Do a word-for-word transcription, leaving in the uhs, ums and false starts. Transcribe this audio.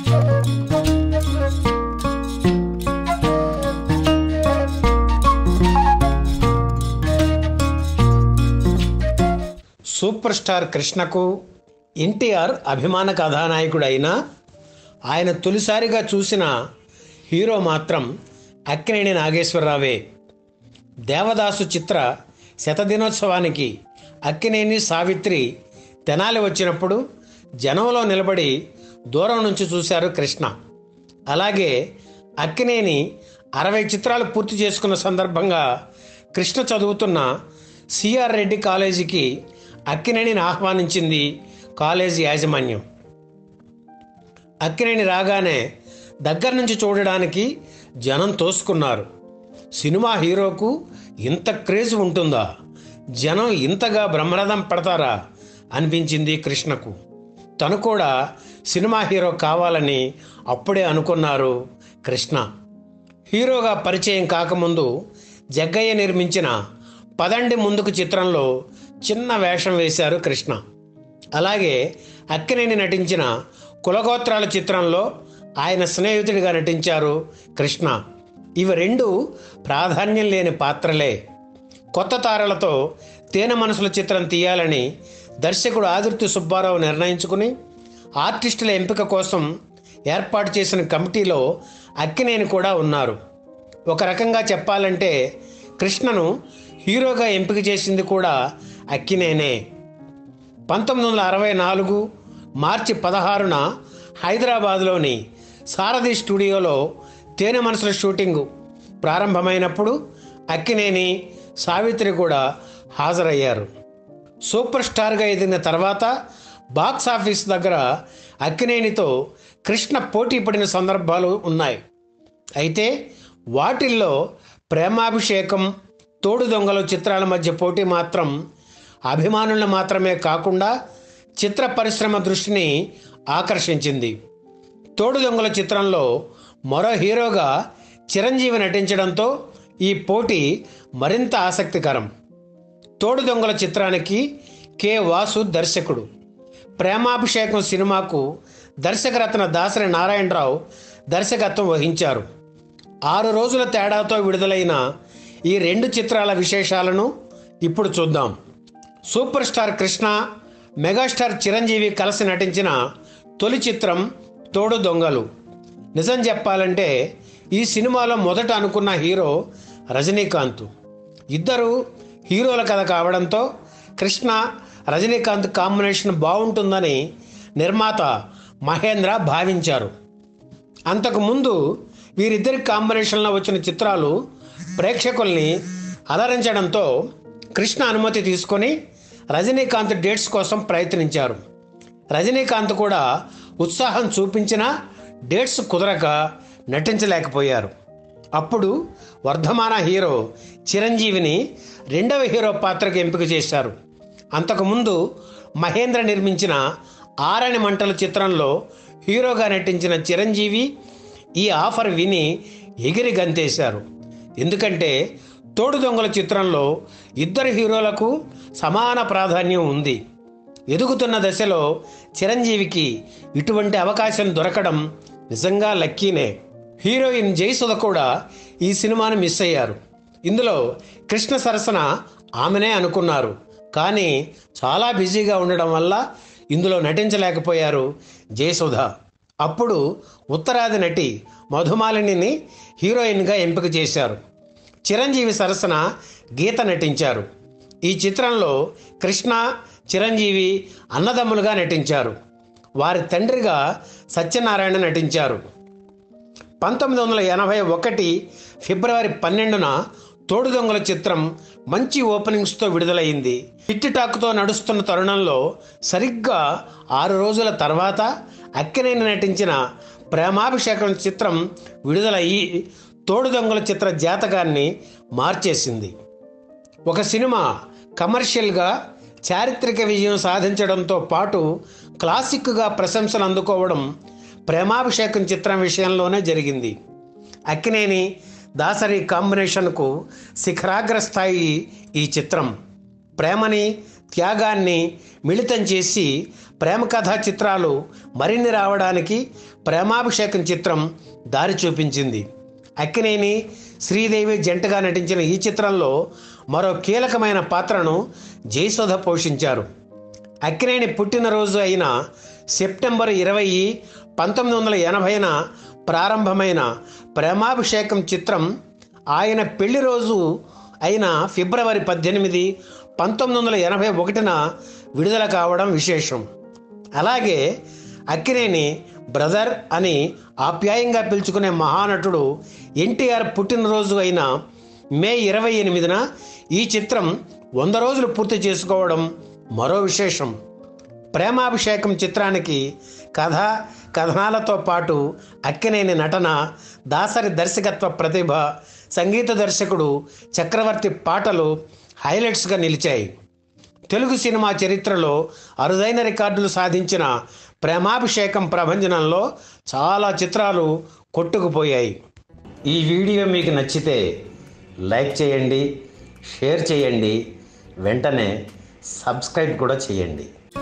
Super star కృష్ణకు ఎన్టీఆర్ అభిమాన కథానాయకుడు అయినా ఆయన తొలిసారిగా చూసిన హీరో మాత్రం అక్కినేని నాగేశ్వరరావే. దేవదాసు చిత్ర శతదినోత్సవానికి అక్కినేని సావిత్రి తెనాలి వచ్చినప్పుడు జనంలో నిలబడి దూరం నుంచి చూశారు కృష్ణ. అలాగే అక్కినేని అరవై చిత్రాలు పూర్తి చేసుకున్న సందర్భంగా కృష్ణ చదువుతున్న సిఆర్ రెడ్డి కాలేజీకి అక్కినేనిని ఆహ్వానించింది కాలేజీ యాజమాన్యం. అక్కినేని రాగానే దగ్గర నుంచి చూడడానికి జనం తోసుకున్నారు. సినిమా హీరోకు ఇంత క్రేజ్ ఉంటుందా, జనం ఇంతగా బ్రహ్మరథం పడతారా అనిపించింది కృష్ణకు. తను కూడా సినిమా హీరో కావాలని అప్పుడే అనుకున్నారు కృష్ణ. హీరోగా పరిచయం కాకముందు జగ్గయ్య నిర్మించిన పదండి ముందుకు చిత్రంలో చిన్న వేషం వేశారు కృష్ణ. అలాగే అక్కినేని నటించిన కులగోత్రాల చిత్రంలో ఆయన స్నేహితుడిగా నటించారు కృష్ణ. ఇవి రెండు ప్రాధాన్యం లేని పాత్రలే. కొత్త తారలతో తేనె మనసుల చిత్రం తీయాలని దర్శకుడు ఆదుర్తి సుబ్బారావు నిర్ణయించుకుని ఆర్టిస్టుల ఎంపిక కోసం ఏర్పాటు చేసిన కమిటీలో అక్కినేని కూడా ఉన్నారు. ఒక రకంగా చెప్పాలంటే కృష్ణను హీరోగా ఎంపిక చేసింది కూడా అక్కినేనే. పంతొమ్మిది వందల అరవై నాలుగు మార్చి పదహారున హైదరాబాద్లోని సారథి స్టూడియోలో తేనె మనసుల షూటింగు ప్రారంభమైనప్పుడు అక్కినేని సావిత్రి కూడా హాజరయ్యారు. సూపర్ స్టార్గా ఎదిగిన తర్వాత బాక్స్ ఆఫీస్ దగ్గర అక్కినేనితో కృష్ణ పోటీ పడిన సందర్భాలు ఉన్నాయి. అయితే వాటిల్లో ప్రేమాభిషేకం, తోడు దొంగలు చిత్రాల మధ్య పోటీ మాత్రం అభిమానులను మాత్రమే కాకుండా చిత్ర పరిశ్రమ దృష్టిని ఆకర్షించింది. తోడు దొంగల చిత్రంలో మరో హీరోగా చిరంజీవి నటించడంతో ఈ పోటీ మరింత ఆసక్తికరం. తోడు దొంగల చిత్రానికి కె వాసు దర్శకుడు. ప్రేమాభిషేకం సినిమాకు దర్శకరత్న దాసరి నారాయణరావు దర్శకత్వం వహించారు. ఆరు రోజుల తేడాతో విడుదలైన ఈ రెండు చిత్రాల విశేషాలను ఇప్పుడు చూద్దాం. Super star Krishna, megastar Chiranjeevi కలిసి నటించిన తొలి చిత్రం తోడు దొంగలు. నిజం చెప్పాలంటే ఈ సినిమాలో మొదట అనుకున్న హీరో రజనీకాంత్. ఇద్దరు హీరోల కథ కావడంతో కృష్ణ రజనీకాంత్ కాంబినేషన్ బాగుంటుందని నిర్మాత మహేంద్ర భావించారు. అంతకుముందు వీరిద్దరి కాంబినేషన్లో వచ్చిన చిత్రాలు ప్రేక్షకుల్ని అలరించడంతో కృష్ణ అనుమతి తీసుకొని రజనీకాంత్ డేట్స్ కోసం ప్రయత్నించారు. రజనీకాంత్ కూడా ఉత్సాహం చూపించినా డేట్స్ కుదరక నటించలేకపోయారు. అప్పుడు వర్ధమాన హీరో చిరంజీవిని రెండవ హీరో పాత్రకు ఎంపిక చేశారు. అంతకుముందు మహేంద్ర నిర్మించిన ఆరని మంటల చిత్రంలో హీరోగా నటించిన చిరంజీవి ఈ ఆఫర్ విని ఎగిరి గంతేశారు. ఎందుకంటే తోడు దొంగల చిత్రంలో ఇద్దరు హీరోలకు సమాన ప్రాధాన్యం ఉంది. ఎదుగుతున్న దశలో చిరంజీవికి ఇటువంటి అవకాశం దొరకడం నిజంగా లక్కీనే. హీరోయిన్ జయసుధ కూడా ఈ సినిమాను మిస్ అయ్యారు. ఇందులో కృష్ణ సరసన ఆమెనే అనుకున్నారు, కానీ చాలా బిజీగా ఉండడం వల్ల ఇందులో నటించలేకపోయారు జయసుధ. అప్పుడు ఉత్తరాది నటి మధుమాలినిని హీరోయిన్గా ఎంపిక చేశారు. చిరంజీవి సరసన గీత నటించారు. ఈ చిత్రంలో కృష్ణ, చిరంజీవి అన్నదమ్ములుగా నటించారు. వారి తండ్రిగా సత్యనారాయణ నటించారు. పంతొమ్మిది వందల ఎనభై ఒకటి ఫిబ్రవరి పన్నెండున తోడు దొంగల చిత్రం మంచి ఓపెనింగ్స్తో విడుదలైంది. హిట్ టాక్తో నడుస్తున్న తరుణంలో సరిగ్గా ఆరు రోజుల తర్వాత అక్కినేని నటించిన ప్రేమాభిషేకం చిత్రం విడుదలయ్యి తోడు దొంగల చిత్ర జాతకాన్ని మార్చేసింది. ఒక సినిమా కమర్షియల్గా చారిత్రక విజయం సాధించడంతో పాటు క్లాసిక్గా ప్రశంసలు అందుకోవడం ప్రేమాభిషేకం చిత్రం విషయంలోనే జరిగింది. అక్కినేని దాసరి కాంబినేషన్కు శిఖరాగ్ర స్థాయి ఈ చిత్రం. ప్రేమని, త్యాగాన్ని మిళితం చేసి ప్రేమ కథా చిత్రాలు మరిన్ని రావడానికి ప్రేమాభిషేకం చిత్రం దారి చూపించింది. అక్కినేని శ్రీదేవి జంటగా నటించిన ఈ చిత్రంలో మరో కీలకమైన పాత్రను జయసుధ పోషించారు. అక్కినేని పుట్టినరోజు అయిన సెప్టెంబర్ ఇరవై పంతొమ్మిది వందల ఎనభైన ప్రారంభమైన ప్రేమాభిషేకం చిత్రం ఆయన పెళ్లి రోజు అయిన ఫిబ్రవరి పద్దెనిమిది పంతొమ్మిది వందల ఎనభై ఒకటిన విడుదల కావడం విశేషం. అలాగే అక్కినేని బ్రదర్ అని ఆప్యాయంగా పిలుచుకునే మహానటుడు ఎన్టీఆర్ పుట్టినరోజు అయిన మే ఇరవై ఎనిమిదిన ఈ చిత్రం వంద రోజులు పూర్తి చేసుకోవడం మరో విశేషం. ప్రేమాభిషేకం చిత్రానికి కథ కథనాలతో పాటు అక్కినేని నటన, దాసరి దర్శకత్వ ప్రతిభ, సంగీత దర్శకుడు చక్రవర్తి పాటలు హైలైట్స్గా నిలిచాయి. తెలుగు సినిమా చరిత్రలో అరుదైన రికార్డులు సాధించిన ప్రేమాభిషేకం ప్రభంజనంలో చాలా చిత్రాలు కొట్టుకుపోయాయి. ఈ వీడియో మీకు నచ్చితే లైక్ చేయండి, షేర్ చేయండి, వెంటనే సబ్స్క్రైబ్ కూడా చేయండి.